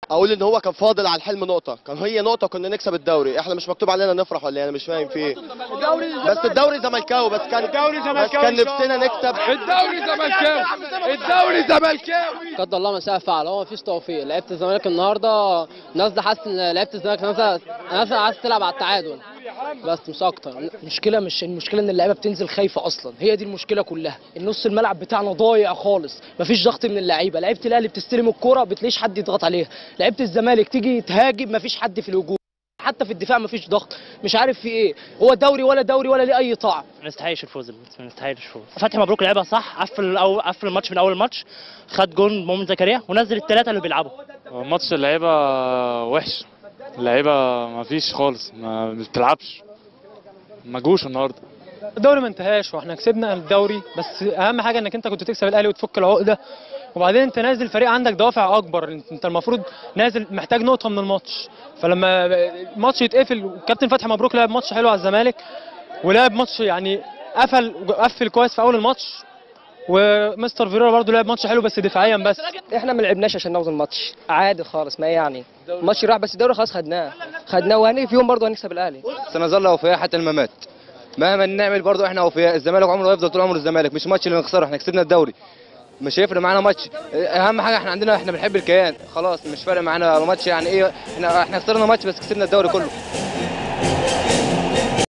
اقول ان هو كان فاضل على الحلم نقطه، كان هي نقطه كنا نكسب الدوري. احنا مش مكتوب علينا نفرح ولا ايه؟ انا مش فاهم في ايه. بس الدوري زملكاوي، بس كان نفسنا نكسب. الدوري زملكاوي، الدوري زملكاوي. قدر الله ما شاء فعل، هو مفيش توفيق. لعيبه الزمالك النهارده نازله حاسس ان لعيبه الزمالك نازله عايزه تلعب على التعادل بس مش اكتر. المشكله مش المشكله ان اللعيبه بتنزل خايفه اصلا، هي دي المشكله كلها. النص الملعب بتاعنا ضايع خالص، مفيش ضغط من اللعيبه. لعيبه الاهلي بتستلم الكوره بتلاقيش حد يضغط عليها، لعيبه الزمالك تيجي تهاجم مفيش حد في الهجوم، حتى في الدفاع مفيش ضغط. مش عارف في ايه، هو دوري ولا ليه اي طعم. ما نستحقش الفوز، ما نستحقش الفوز. فتحي مبروك لعبها صح، قفل الماتش من اول ماتش، خد جون مؤمن زكريا ونزل الثلاثه اللي بيلعبوا. ماتش اللعيبه وحش، اللعيبه ما فيش خالص، ما بتلعبش، ما جوش النهارده. الدوري ما انتهاش واحنا كسبنا الدوري، بس اهم حاجه انك انت كنت تكسب الاهلي وتفك العقده. وبعدين انت نازل فريق عندك دوافع اكبر، انت المفروض نازل محتاج نقطه من الماتش. فلما الماتش يتقفل، والكابتن فتحي مبروك لعب ماتش حلو على الزمالك، ولعب ماتش يعني قفل كويس في اول الماتش. ومستر فيريرا برضه لعب ماتش حلو بس دفاعيا بس. احنا ما لعبناش عشان ناخد الماتش عادي خالص، ما يعني الماتش راح بس الدوري خلاص خدناه وهنيجي في يوم برضه هنكسب الاهلي. سنظل اوفياء حتى الممات، مهما نعمل برضه احنا اوفياء. الزمالك عمره يفضل طول عمره الزمالك، مش ماتش اللي نخسره، احنا كسبنا الدوري مش هيفرق معانا ماتش. اهم حاجه احنا بنحب الكيان، خلاص مش فارق معانا ماتش يعني ايه. احنا خسرنا ماتش بس كسبنا الدوري كله.